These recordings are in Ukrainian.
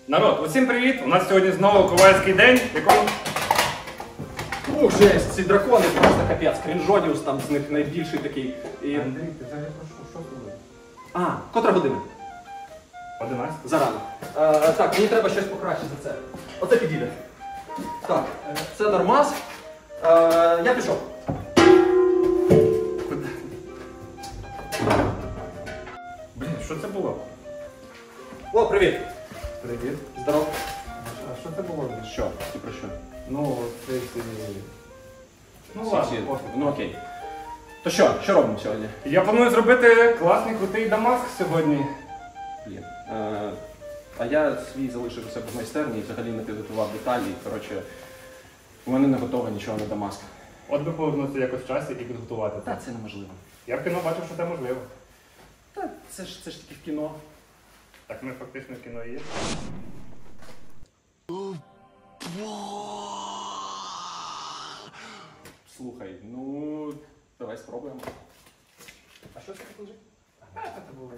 Народ, усім привіт! У нас сьогодні знову ковальський день, в якому... Ух, жесть, ці дракони просто капець, Крінжоніус там з них найбільший такий. І... Андрій, ти взагалі про що робиш? А, котра година? 11. Зарано. Так, мені треба щось покраще за це. Оце підійде. Так, це нормас. Я пішов. Блін, що це було? О, привіт. Привіт. Здоров. А що це було? Що? Ти про що? Ну, це... Ну ладно. Ну окей. То що робимо сьогодні? Я планую зробити класний, крутий дамаск сьогодні. Блін. А я свій залишив у себе в майстерні і взагалі не підготував деталі. Коротше, у мене не готово нічого на дамаск. От би повернутися якось в часі і підготувати це. Та це неможливо. Я в кіно бачив, що це можливо. Та це ж тільки в кіно. Так ми фактично в кіно і є. Слухай, ну давай спробуємо. А що це таке лежить? Це було.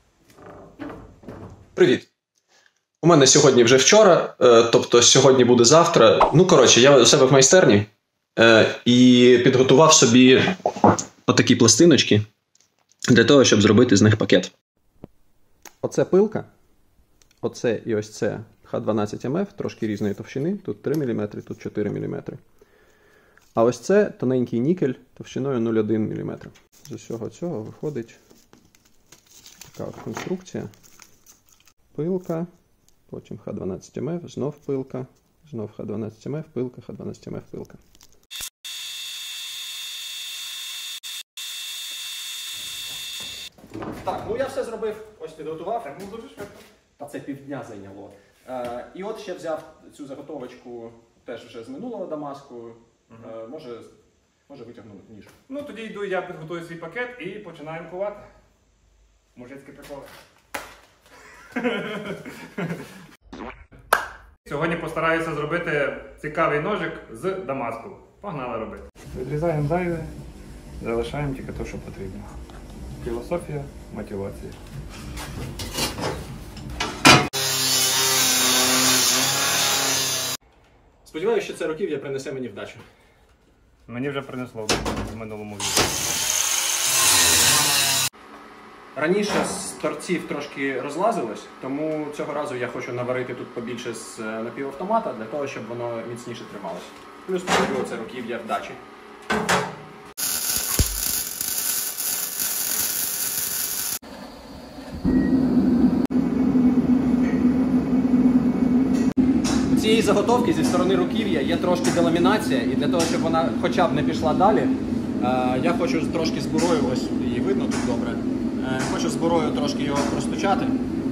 Привіт. У мене сьогодні вже вчора, тобто сьогодні буде завтра. Ну, коротше, я у себе в майстерні і підготував собі отакі пластиночки для того, щоб зробити з них пакет. Оце пилка. Оце і ось це Х12МФ, трошки різної товщини. Тут 3 мм, тут 4 мм. А ось це тоненький нікель товщиною 0,1 мм. З усього цього виходить така от конструкція. Пилка, потім Х12МФ, знов пилка, знов Х12МФ, пилка, Х12МФ, пилка. Так, ну я все зробив, ось підготував. Так було дуже швидко. Та це півдня зайняло. І от ще взяв цю заготовочку теж вже з минулого дамаску. Може витягну ніж. Ну тоді йду, я підготую свій пакет і починаємо кувати. Мужицькі приколи. Сьогодні постараюся зробити цікавий ножик з дамаску. Погнали робити. Відрізаємо зайве, залишаємо тільки те, що потрібно. Філософія, мотивація. Сподіваюся, що це руків'я принесе мені вдачу. Мені вже принесло в минулому відео. Раніше з торців трошки розлазилось, тому цього разу я хочу наварити тут побільше з напівавтомата, для того, щоб воно міцніше трималось. Плюс потрібно це руків'я вдачі. У цієї заготовки зі сторони руків'я є трошки деламінація, і для того, щоб вона хоча б не пішла далі, я хочу трошки з бурою, ось її видно тут добре, хочу з бурою трошки його розточати.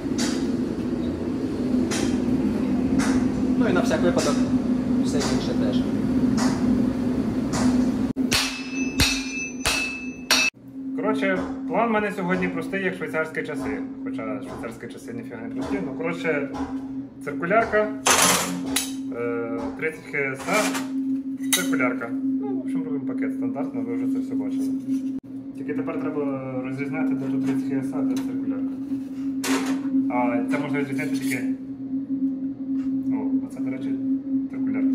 Ну і на всяк випадок все інше теж. Коротше, план в мене сьогодні простий, як швейцарські часи. Хоча швейцарські часи ніфіга не прості. Ну, коротше, циркулярка, 30 ХСА, циркулярка. Ну, в общем, робимо пакет стандартно, ви вже це все бачили. Тільки тепер треба розрізняти, де тут 30 ХСА, де циркулярка. А це можна розрізняти тільки... О, оце, до речі, циркулярка.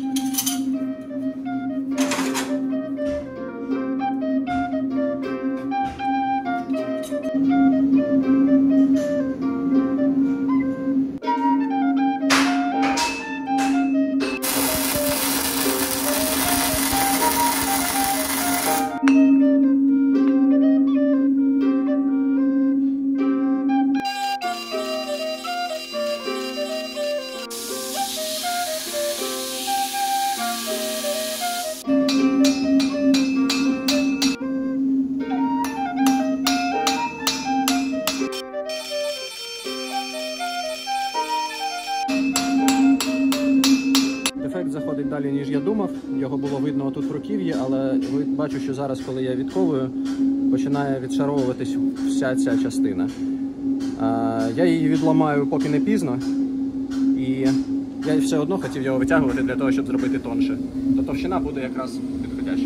Ефект заходить далі, ніж я думав. Його було видно отут в руків'ї, але бачу, що зараз, коли я відковую, починає відшаровуватись вся ця частина. Я її відламаю, поки не пізно. І я все одно хотів його витягувати для того, щоб зробити тонше. То товщина буде якраз підходяща.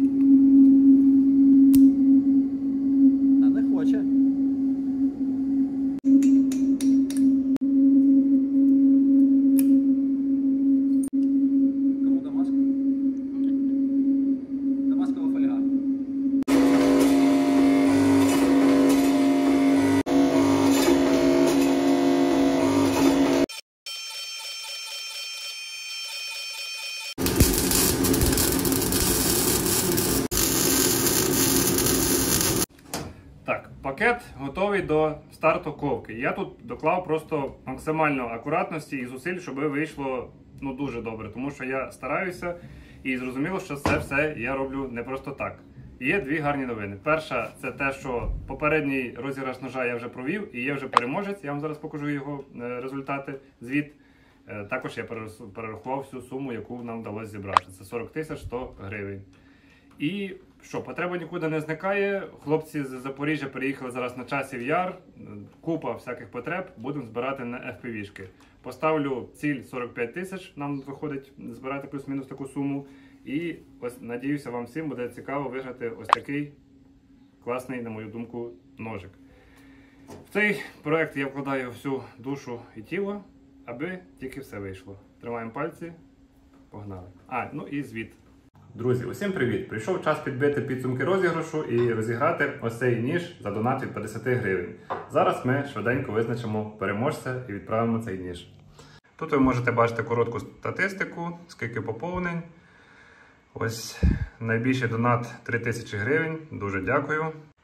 Не хоче. Пакет готовий до старту ковки. Я тут доклав просто максимально акуратності і зусиль, щоб вийшло дуже добре. Тому що я стараюся і зрозуміло, що це все я роблю не просто так. Є дві гарні новини. Перша – це те, що попередній розіграш ножа я вже провів і є вже переможець. Я вам зараз покажу його результати, звіт. Також я перерахував всю суму, яку нам вдалося зібрати. Це 40 100 гривень. І що, потреба нікуди не зникає. Хлопці з Запоріжжя переїхали зараз на Часів Яр. Купа всяких потреб. Будемо збирати на FPV-шки. Поставлю ціль 45 тисяч, нам виходить збирати плюс-мінус таку суму. І ось, надіюся, вам всім буде цікаво виграти ось такий класний, на мою думку, ножик. В цей проект я вкладаю всю душу і тіло, аби тільки все вийшло. Тримаємо пальці, погнали. Ну і звіт. Друзі, усім привіт! Прийшов час підбити підсумки розіграшу і розіграти ось цей ніж за донат від 50 гривень. Зараз ми швиденько визначимо переможця і відправимо цей ніж. Тут ви можете бачити коротку статистику, скільки поповнень. Ось найбільший донат 3000 гривень. Дуже дякую.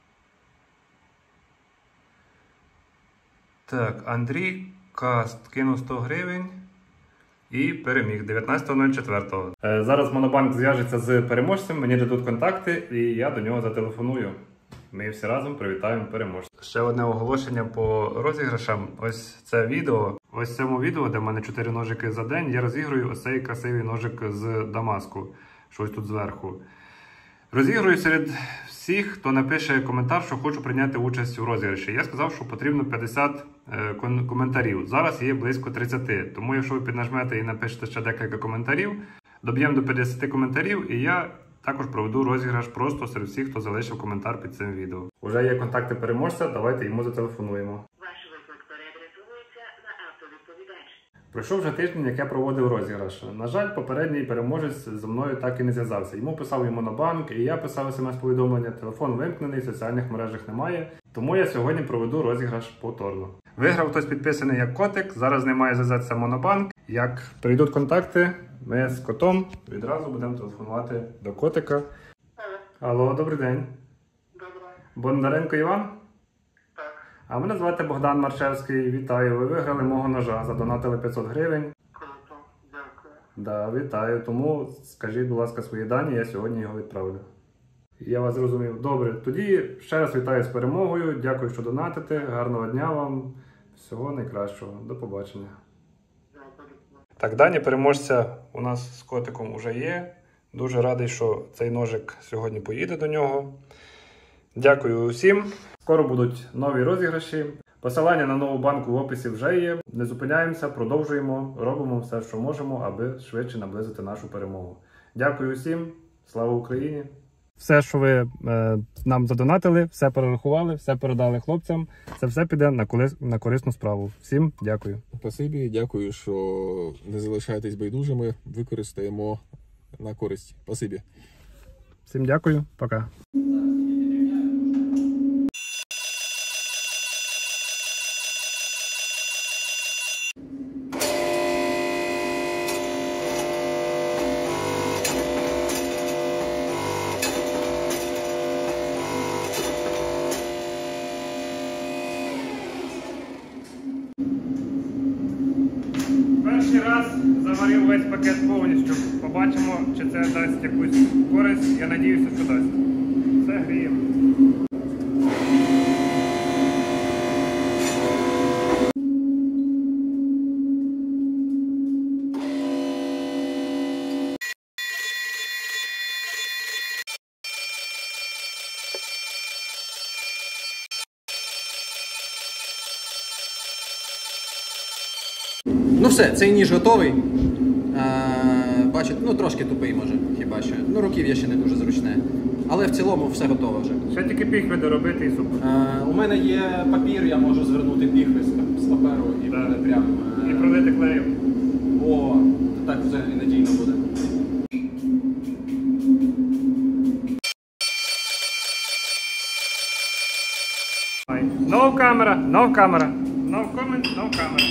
Так, Андрій Каст кинув 100 гривень. І переміг 19.04. Зараз Монобанк зв'яжеться з переможцем, мені дадуть контакти і я до нього зателефоную. Ми всі разом привітаємо переможця. Ще одне оголошення по розіграшам. Ось це відео. Ось в цьому відео, де в мене 4 ножики за день, я розіграю ось цей красивий ножик з Дамаску. Щось тут зверху. Розіграю серед всіх, хто напише коментар, що хочу прийняти участь у розіграші. Я сказав, що потрібно 50 коментарів. Зараз є близько 30. Тому якщо ви піднажмете і напишете ще декілька коментарів, доб'ємо до 50 коментарів і я також проведу розіграш просто серед всіх, хто залишив коментар під цим відео. Уже є контакти переможця, давайте йому зателефонуємо. Ваш виклик переадресовується на автовідповідач. Пройшов вже тиждень, як я проводив розіграш. На жаль, попередній переможець зі мною так і не зв'язався. Йому писав і Монобанк, і я писав смс-повідомлення, телефон вимкнений, в соціальних мережах немає. Тому я сьогодні проведу розіграш повторно. Виграв хтось підписаний як котик, зараз з ним має зв'язатися Монобанк. Як прийдуть контакти, ми з котом відразу будемо телефонувати до котика. Алло, добрий день. Добре. Бондаренко Іван? Так. А мене звати Богдан Маршевський. Вітаю, ви виграли мого ножа, задонатили 500 гривень. Круто. Дякую. Да, вітаю. Тому скажіть, будь ласка, свої дані, я сьогодні його відправлю. Я вас зрозумів. Добре, тоді ще раз вітаю з перемогою. Дякую, що донатите. Гарного дня вам. Всього найкращого. До побачення. Так, дані переможця у нас з котиком вже є. Дуже радий, що цей ножик сьогодні поїде до нього. Дякую усім. Скоро будуть нові розіграші. Посилання на нову банку в описі вже є. Не зупиняємося, продовжуємо, робимо все, що можемо, аби швидше наблизити нашу перемогу. Дякую усім. Слава Україні! Все, що ви нам задонатили, все перерахували, все передали хлопцям. Це все піде на корисну справу. Всім дякую. Спасибі, дякую, що не залишаєтесь байдужими. Використаємо на користь. Спасибі. Всім дякую. Пока. Перший раз заварив весь пакет повністю. Побачимо, чи це дасть якусь користь. Я надіюся, що дасть. Все гріємо. Ну все, цей ніж готовий. Бачите, трошки тупий може, хіба що. Руків'я ще не дуже зручне. Але в цілому все готово вже. Ще тільки піхви доробити і супер. У мене є папір, я можу звернути піхви з паперу і буде прям... І пролити клеєм. О, так взагалі надійно буде. No camera, no camera. No comment, no camera.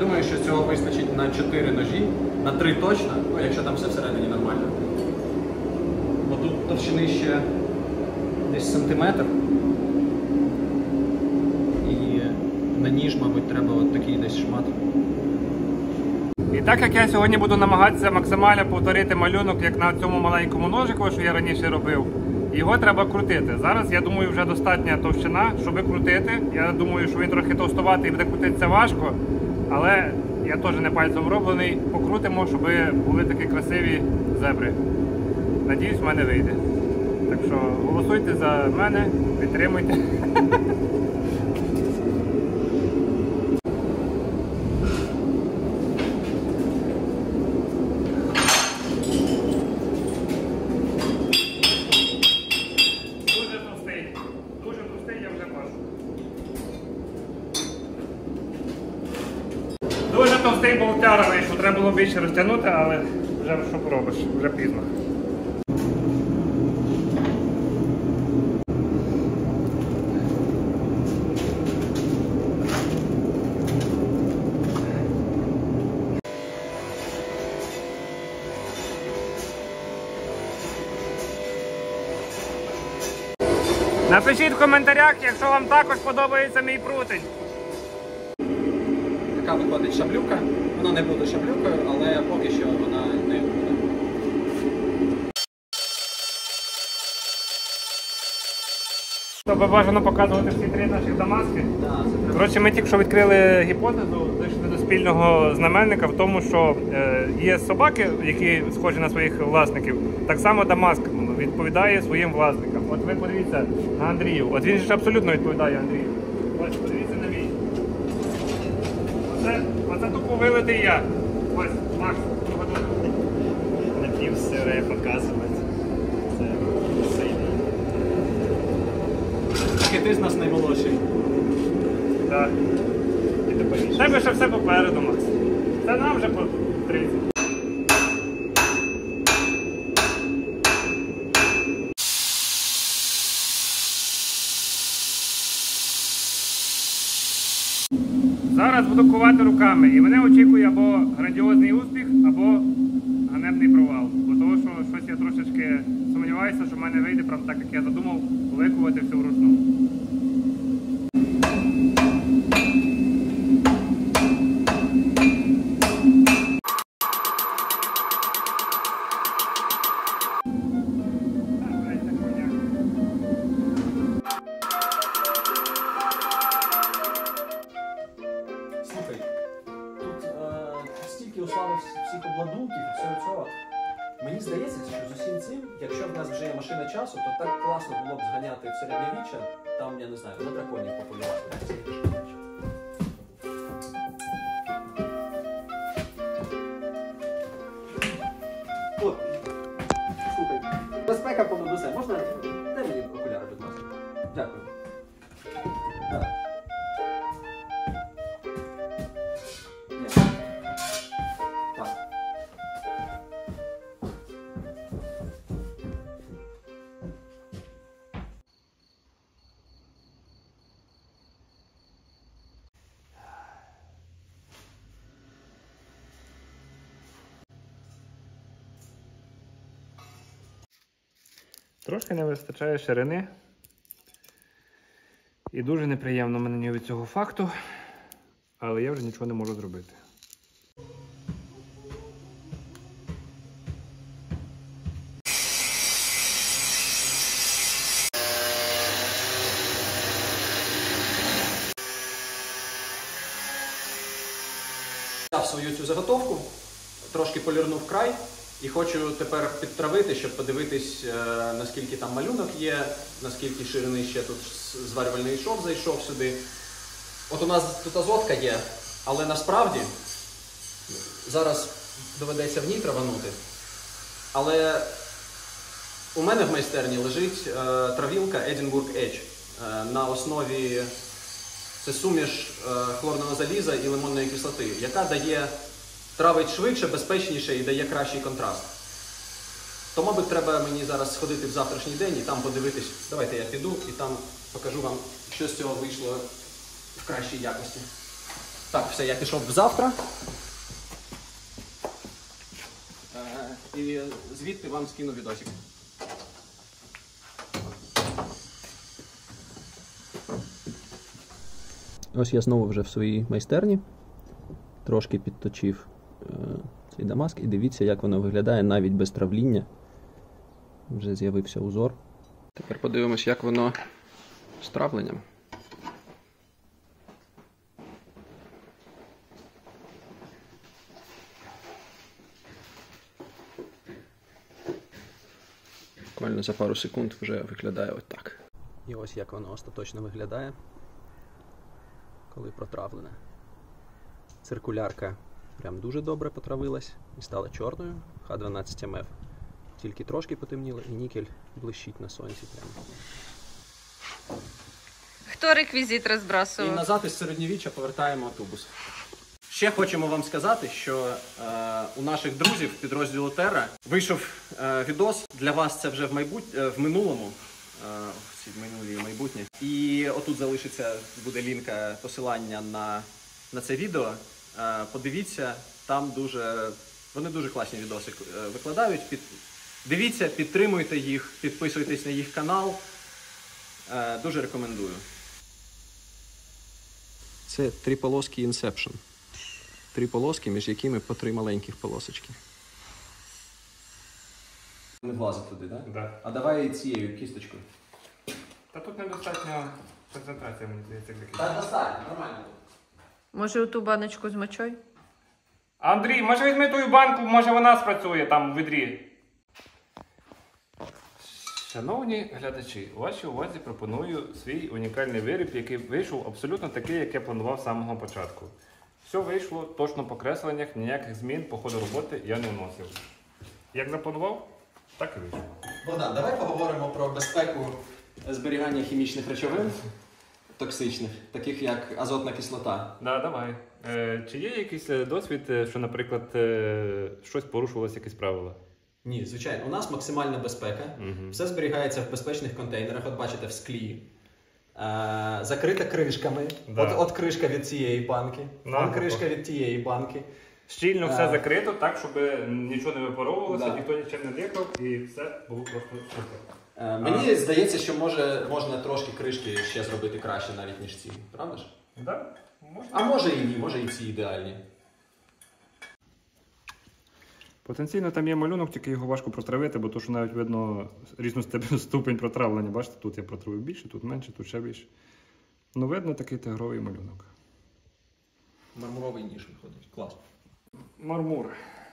думаю, що цього вистачить на 4 ножі, на 3 точно, ну якщо там все всередині нормально. Бо тут товщини ще десь сантиметр. І на ніж, мабуть, треба от такий десь шмат. І так як я сьогодні буду намагатися максимально повторити малюнок, як на цьому маленькому ножику, що я раніше робив, його треба крутити. Зараз, я думаю, вже достатня товщина, щоб крутити. Я думаю, що він трохи товстуватий і буде крутитися важко, але я теж не пальцем роблений. Покрутимо, щоб були такі красиві зебри. Надіюсь, в мене вийде. Так що голосуйте за мене, підтримуйте. Дуже товстий, я вже бачу. Дуже товстий болтяра вийшов, треба було більше розтягнути, але вже що поробиш, вже пізно. Напишіть в коментарях, якщо вам також подобається мій прутень. Така виходить шаблюка. Вона не буде шаблюкою, але поки що вона не буде. Тобто бажано показувати всі 3 наші дамаски. Коротше, ми тільки що відкрили гіпотезу, дійшли до спільного знаменника в тому, що є собаки, які схожі на своїх власників. Так само Дамаск відповідає своїм власникам. От ви подивіться на Андрію. От він ж абсолютно відповідає Андрію. Ось, подивіться на мій. Оце тупо вилитий я. Ось, Макс, Напів сире показувати. Це сильно. Так і ти з нас наймолодший. так. І допоміж. Тебе ще все попереду, Макс. Це нам вже по 30. Зараз буду кувати руками, і мене очікує або грандіозний успіх, або ганебний провал. Бо того, що щось я трошечки сумніваюся, що в мене вийде, правда, так як я задумав, викувати все вручну. Слухай, тут стільки уславився всіх обладунків і всього цього. Мені здається, що з усім цим, якщо в нас вже є машина часу, то так класно було б зганяти в середньовіччя, там, я не знаю, на драконів популювати. От, слухай, безпека понад усе. Можна? Дай мені окуляри, будь ласка. Дякую. Так. Ні. Так. Трошки не вистачає ширини. І дуже неприємно мені від цього факту, але я вже нічого не можу зробити. Взяв свою цю заготовку, трошки полірнув край і хочу тепер підтравити, щоб подивитись, наскільки там малюнок є, наскільки ширини ще тут зварювальний шов зайшов сюди. От у нас тут азотка є, але насправді зараз доведеться в ній траванути. Але у мене в майстерні лежить травілка Edinburgh Edge на основі, це суміш хлорного заліза і лимонної кислоти, яка травить швидше, безпечніше і дає кращий контраст. То, мабуть, треба мені зараз сходити в завтрашній день і там подивитись. Давайте я піду і там покажу вам, що з цього вийшло в кращій якості. Так, все, я пішов завтра. І звідти вам скину відосик. Ось я знову вже в своїй майстерні. Трошки підточив цей дамаск і дивіться, як воно виглядає навіть без травління. Вже з'явився узор. Тепер подивимось, як воно з травленням. Буквально за пару секунд вже виглядає отак. І ось як воно остаточно виглядає, коли протравлене. Циркулярка прям дуже добре потравилась і стала чорною. Х12МФ тільки трошки потемніло і нікель блищить на сонці прямо. Хто реквізит І розбрасував? назад із середньовіччя повертаємо тубус. Ще хочемо вам сказати, що у наших друзів підрозділу Terra вийшов відос. Для вас це вже в минулому, ці минулі майбутнє. І отут залишиться, буде лінка, посилання на це відео. Подивіться, там вони дуже класні відоси викладають. Дивіться, підтримуйте їх, підписуйтесь на їх канал. Дуже рекомендую. Це 3 полоски Inception. 3 полоски, між якими по 3 маленьких полосочки. Не влазить туди, так? Да. А давай цією кісточкою. Та тут недостатньо концентрація, мені здається, для Та достатньо, нормально. Може, у ту баночку з мочою? Андрій, може візьми ту банку, може вона спрацює там в відрі. Шановні глядачі, вашій увазі пропоную свій унікальний виріб, який вийшов абсолютно такий, як я планував з самого початку. Все вийшло точно по кресленнях, ніяких змін по ходу роботи я не вносив. Як запланував, так і вийшло. Богдан, давай поговоримо про безпеку зберігання хімічних речовин токсичних, таких як азотна кислота. Да, давай. Чи є якийсь досвід, що, наприклад, щось порушувалося, якісь правила? Ні, звичайно. У нас максимальна безпека. Все зберігається в безпечних контейнерах. От бачите, в склі. Закрита кришками. Да. От кришка від цієї банки. От кришка від тієї банки. Щільно все закрито, так, щоб нічого не випаровувалося, Да. ніхто нічим не дихав, і все було просто супер. Мені здається, що можна трошки кришки ще зробити краще навіть, ніж ці. Правда ж? Да? Можна. А може і ні, може і ці ідеальні. Потенційно там є малюнок, тільки його важко протравити, бо то, що навіть видно різну ступень протравлення. Бачите, тут я протравив більше, тут менше, тут ще більше. Ну, видно такий тигровий малюнок. Мармуровий ніж виходить. Клас. Мармур.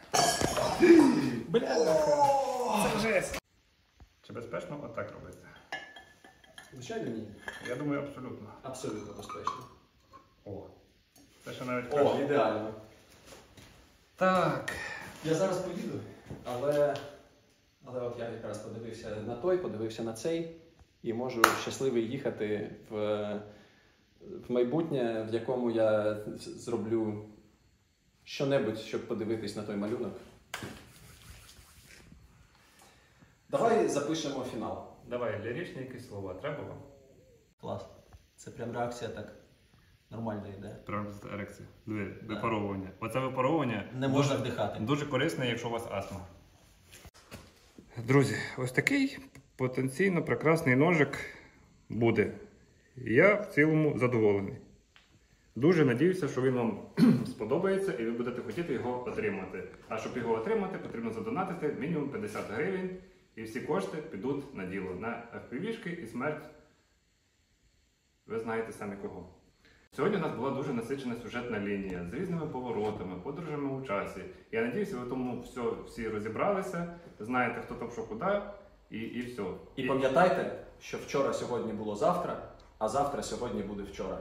Бля! Це жесть. Чи безпечно отак робити? Звичайно, ні. Я думаю, абсолютно. Абсолютно безпечно. О. Це ще навіть О, краще. ідеально. Так. Я зараз поїду, але от я якраз подивився на той, подивився на цей і можу щасливий їхати в майбутнє, в якому я зроблю що-небудь, щоб подивитись на той малюнок. Давай запишемо фінал. Давай, ліричні якісь слова. Треба вам? Клас. Це прям реакція так нормальна йде. Прям ерекція. Випаровування. Оце випаровування Не можна вдихати. дуже корисне, якщо у вас астма. Друзі, ось такий потенційно прекрасний ножик буде. Я в цілому задоволений. Дуже надіюся, що він вам сподобається і ви будете хотіти його отримати. А щоб його отримати, потрібно задонатити мінімум 50 гривень. І всі кошти підуть на діло. На FPV-шки і смерть. Ви знаєте самі кого. Сьогодні у нас була дуже насичена сюжетна лінія з різними поворотами, подорожами у часі. Я надіюся, ви в тому всі розібралися, знаєте, хто там що куди, і все. І пам'ятайте, що вчора сьогодні було завтра, а завтра сьогодні буде вчора.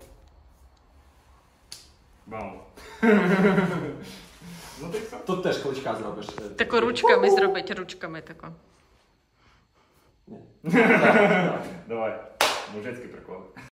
Бам. Ну так все. Тут теж кличка зробиш. Тако ручками зробити, ручками тако. Ні. Давай, мужицький прикол.